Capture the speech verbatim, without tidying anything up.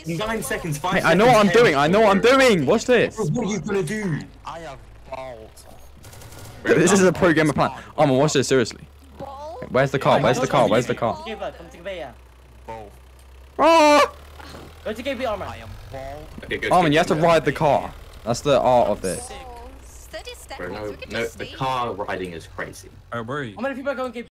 Nine seconds, five Hey, seconds. I know what I'm doing. I know what I'm doing. Watch this. What are you gonna do? I have balls. This is a pro gamer plan. Armor, watch this seriously. Ball? Where's the car? Where's the car? Where's the car? Come to K B, come to K B, yeah. Both. Ah! Go to K B, Armor. I am bald. Okay, go. Armin, you have to ride the car. That's the art of this. Oh, steady step. Bro, no, We can no, just the stay car riding is crazy. Alright, where are you? How many people are going K B?